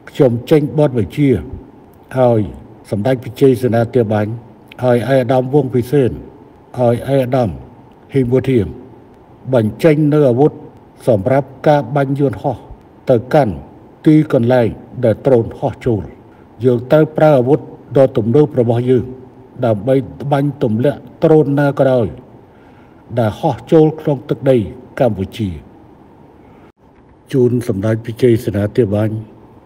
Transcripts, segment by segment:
ខ្ញុំចេញបទវិជាឲ្យសម្ដេចវិជ័យសេនាធិបាញ់ឲ្យឯកឧត្តមវង្សពិសេសឲ្យឯកឧត្តមហ៊ីមវុធាមបញ្ចេញនៅអាវុធសម្រាប់ការបាញ់យន្តហោះទៅកាន់ទីកន្លែងដែលដ្រូនហោះចូលយើងត្រូវប្រើអាវុធដ៏ទំនើបរបស់យើងដើម្បីបាញ់ទម្លាក់ដ្រូនណាក៏ដោយដែលហោះចូលក្នុងទឹកដីកម្ពុជាជូនសម្ដេចវិជ័យសេនាធិបាញ់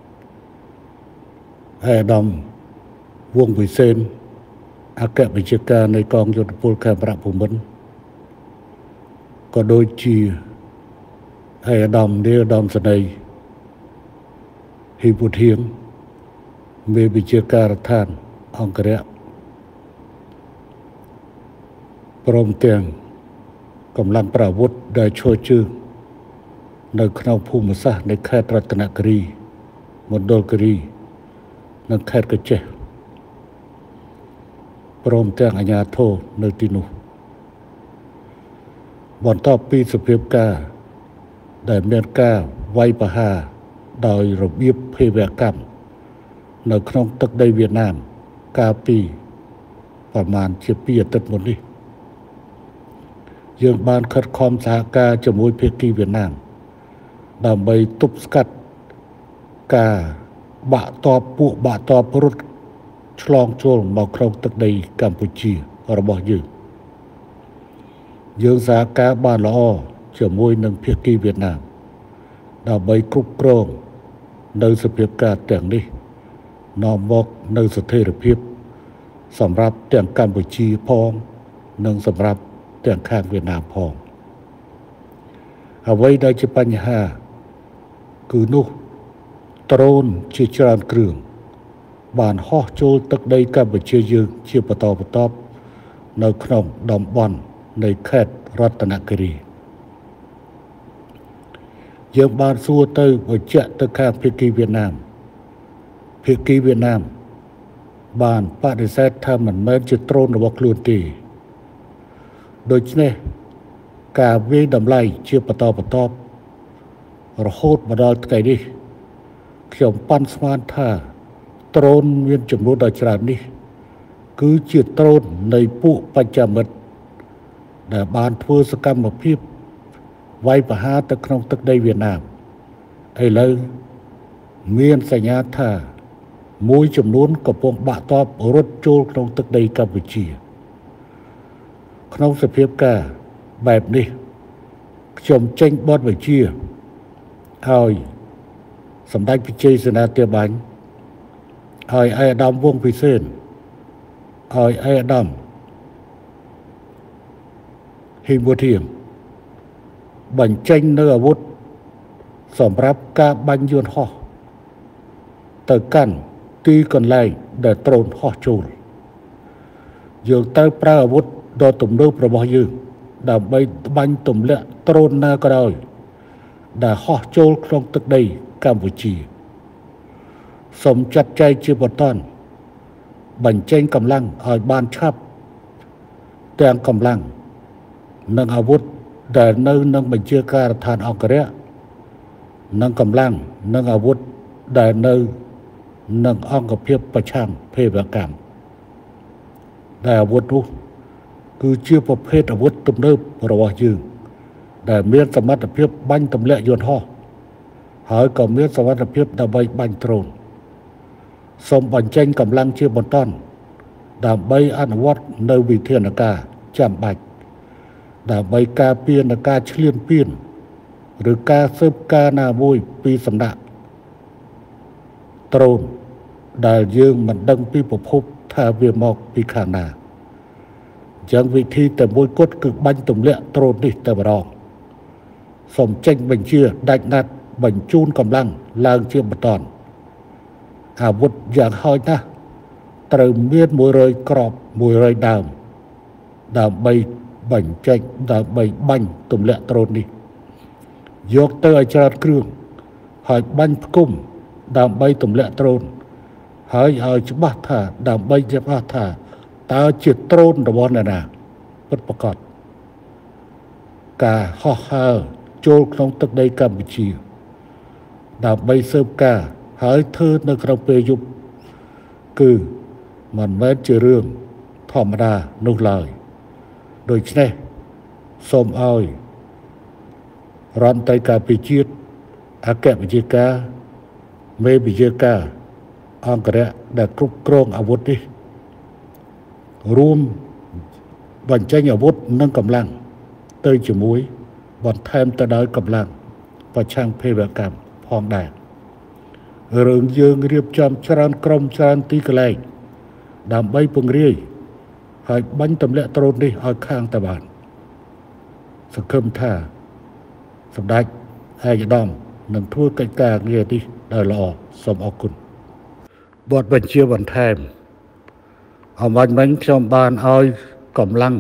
ឯកឧត្តមវង្សវិសេនអគ្គវិជ្ជការនៃកងយោធពលខេមរៈភូមិន្ទក៏ដូចជាឯកឧត្តមនាយឧត្តមសេនីយ៍ហ៊ីវុធាមមេវិជ្ជាការដ្ឋានអង្គរៈព្រមទាំងកម្លាំងប្រអាវុធដែលឈរជើងនៅក្នុងភូមិសាស្ត្រនៃខេត្តរតនគិរីមណ្ឌលគិរីនិងខេត្តកោះចេះព្រមទាំងអាជ្ញាធរនៅទីនោះបន្ទាប់ពីសភាពការដែលមានការវាយប្រហារដោយរបៀបភេរវកម្មនៅក្នុងទឹកដីវៀតណាមកាលពីប្រមាណជា2អាទិត្យមុននេះយើងបានខិតខំសហការជាមួយភាគីវៀតណាមដើម្បីទប់ស្កាត់ការបាក់តបពួកបាក់តបរត់ឆ្លងចូលមកក្នុងទឹកដីកម្ពុជារបស់យើងសហការបានល្អជាមួយនឹងភាគីវៀតណាមដើម្បីគ្រប់គ្រងនៅសភាពការទាំងនេះនាំមកនៅស្ថិរភាពសម្រាប់ទាំងកម្ពុជាផងនិងសម្រាប់ទាំងខាងវៀតណាមផងអ្វីដែលជាបញ្ហាគឺនោះដ្រូនជាច្រើនគ្រឿងបានហោះចូលទឹកដីកម្ពុជាយើងជាបន្តបន្ទាប់នៅក្នុងតំបន់នៃខេត្តរតនគិរីយើងបានសួរទៅបញ្ជាក់ទៅខាងភាគីវៀតណាមបានបដិសេធថាមិនមែនជាដ្រូនរបស់ខ្លួនទេដូច្នេះការវាយតម្លៃជាបន្តបន្ទាប់រហូតមកដល់ថ្ងៃនេះខ្ញុំប៉ាន់ស្មានថាដ្រូនមានចំនួនដ៏ច្រើននេះគឺជាដ្រូននៃពួកបញ្ចមិត្តដែលបានធ្វើសកម្មភាពវាយប្រហារទៅក្នុងទឹកដីវៀតណាមឥឡូវមានសញ្ញាថាមួយចំនួនកំពុងបាក់តបរត់ចូលក្នុងទឹកដីកម្ពុជាក្នុងសភាពការបែបនេះខ្ញុំចេញបទវិជាឲ្យសម្ដេចវិជ័យសេនាធិបាញ់ឲ្យឯកឧត្តមវង្សពិសេសឲ្យឯកឧត្តមហ៊ីមវុធាមបញ្ចេញនៅអាវុធសម្រាប់ការបាញ់យន្តហោះទៅកាន់ទីកន្លែងដែលដ្រូនហោះចូលយើងត្រូវប្រើអាវុធដ៏ទំនើបរបស់យើងដើម្បីបាញ់ទម្លាក់ដ្រូនណាក៏ដោយដែលហោះចូលក្នុងទឹកដីកម្ពុជាសូមចាត់ចែងជាបន្តបញ្ចេញកម្លាំងឲ្យបានឆាប់ទាំងកម្លាំងនិងអាវុធដែលនៅនឹងបញ្ជាការដ្ឋានអង្គរៈនិងកម្លាំងនិងអាវុធដែលនៅនឹងអង្គភាពប្រឆាំងភេរវកម្មដែលអាវុធនោះគឺជាប្រភេទអាវុធទំនើបរបស់យើងដែលមានសមត្ថភាពបាញ់ទម្លាក់យន្តហោះហើយក៏មានសមត្ថភាពដើម្បីបាញ់ដ្រូនសូមបញ្ចេញកម្លាំងជាបន្តដើម្បីអនុវត្តនៅវិធានការចាំបាច់ដើម្បីការពារនឹងការឈ្លានពានឬការស៊ើបការណាមួយពីសំណាក់ដ្រូនដែលយើងមិនដឹងពីប្រភពថាវាមកពីខាងណាចឹងវិធីតែមួយគត់គឺបាញ់ទម្លាក់ដ្រូននេះតែម្ដងសូមចេញបញ្ជាដាច់ណាត់បញ្ជូនកម្លាំងឡើងជាបន្តអាវុធយ៉ាងហោចណាស់ត្រូវមាន100គ្រាប់100ដើមដើម្បីបញ្ចេញដើម្បីបាញ់ទម្លាក់ដ្រូននេះយកទៅឲ្យច្រើនគ្រឿងហើយបាញ់ផ្គុំដើម្បីទម្លាក់ដ្រូនហើយឲ្យច្បាស់ថាដើម្បីច្បាស់ថាតើជាដ្រូនរបស់អ្នកណាពិតប្រាកដការហោះហើរចូលក្នុងទឹកដីកម្ពុជាដើម្បីស៊ើបការហើយធ្វើនៅក្នុងពេលយប់គឺមិនមែនជារឿងធម្មតានោះឡើយដូច្នេះសូមឲ្យរដ្ឋមន្ត្រីការពារជាតិអគ្គវិជ្ជាការមេវិជ្ជាការអង្គរៈដែលគ្រប់គ្រងអាវុធនេះរួមបញ្ចេញអាវុធនិងកម្លាំងទៅជាមួយបន្ថែមទៅដោយកម្លាំងប្រឆាំងភេរវកម្មផងដែររឿងយើងរៀបចំច្រើនក្រុមច្រើនទីកន្លែងដើម្បីពង្រាយហើយបាញ់ទម្លាក់ដ្រូននេះឲ្យខាងតបានសង្ឃឹមថាសម្ដេចឯកឧត្តមនឹងធ្វើកិច្ចការងារនេះដោយល្អសូមអរគុណបទបញ្ជាបន្ថែមអំបញ្ញខ្ញុំបានឲ្យកម្លាំង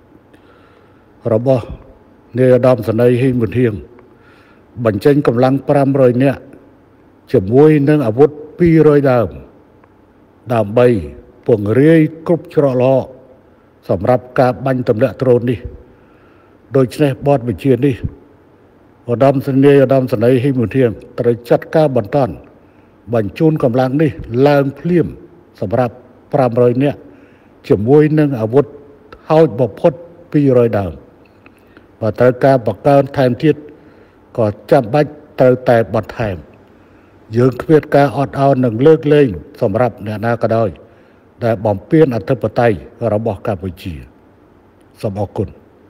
របស់នាយឧត្តមសេនីយ៍ហ៊ីងមុនហៀងបញ្ចេញកម្លាំង500នាក់ជាមួយនឹងអាវុធ200ដើមដើម្បីពង្រាយគ្រប់ច្រកល្ហកសម្រាប់ការបាញ់ទម្លាក់ដ្រូននេះដូច្នេះបទបញ្ជានេះឧត្តមសេនីយ៍ហ៊ីងមុនហៀងត្រូវចាត់ការបន្តបញ្ជូនកម្លាំងនេះឡើងភ្លាមសម្រាប់500នាក់ជាមួយនឹងអាវុធហោចបំផុត200ដើមបើត្រូវការបង្កើនថែមទៀតក៏ចាំបាច់ត្រូវតែបន្ថែមយើងគ្មានការអត់ឱននឹងលើកលែងសម្រាប់អ្នកណាក៏ដោយដែលបំពានអធិបតេយ្យរបស់កម្ពុជាសូមអរគុណ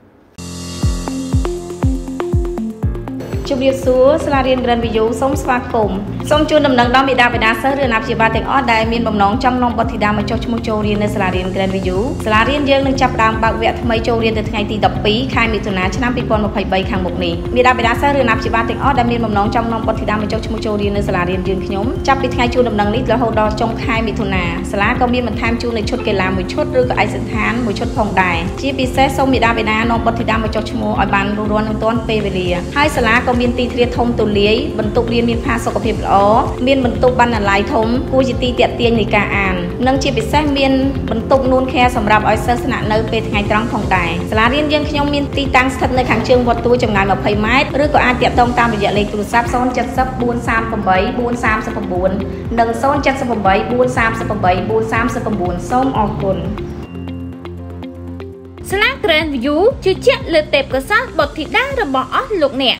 ជំរាបសួរសាលារៀន Grand View សូមស្វាគមន៍សូមជូនដំណឹងដល់មេដាបេដាសិស្សឬអាណាព្យាបាលទាំងអស់ដែលមានបំណងចង់នាំបុត្រធីតាមកចុះឈ្មោះចូលរៀននៅសាលារៀន Grand View សាលារៀនយើងនឹងចាប់ផ្ដើមបើកវគ្គថ្មីចូលរៀននៅថ្ងៃទី12ខែមិថុនាឆ្នាំ2023ខាងមុខនេះមេដាបេដាសិស្សឬអាណាព្យាបាលទាំងអស់ដែលមានបំណងចង់នាំបុត្រធីតាមកចុះឈ្មោះចូលរៀននៅសាលារៀនយើងខ្ញុំចាប់ពីថ្ងៃជូនដំណឹងនេះរហូតដល់ចុងខែមិថុនាសាលាក៏មានបន្ថែមជូននៅឈុតកីឡាមួយឈុតឬក៏ឯកសណ្ឋានមួយឈុតផងដែរជាពិសេសសូមមេដាបេដានាំបុត្រធីតាមកចុះឈ្មោះឲ្យបានរួសរាន់និងទាន់ពេលវេលាហើយសាលាក៏មានទីធ្លាធំទូលាយបន្ទប់រៀនមានផាសុកភាពល្អមានបន្ទប់បណ្ណាល័យធំគួរជាទីទាក់ទាញនៃការអាននិងជាពិសេសមានបន្ទប់នួនខែសម្រាប់ឲ្យសិស្សស្នាក់នៅពេលថ្ងៃត្រង់ផងដែរសាលារៀនយើងខ្ញុំមានទីតាំងស្ថិតនៅខាងជើងវត្តទួលចម្ងាយ20ម៉ែត្រឬក៏អាចទាក់ទងតាមរយៈលេខទូរស័ព្ទ070 438 439និង078 438 439សូមអរគុណសាលា Grand View ជឿជាក់លើទេពកោសល្យបុត្រធីតារបស់អស់លោកអ្នក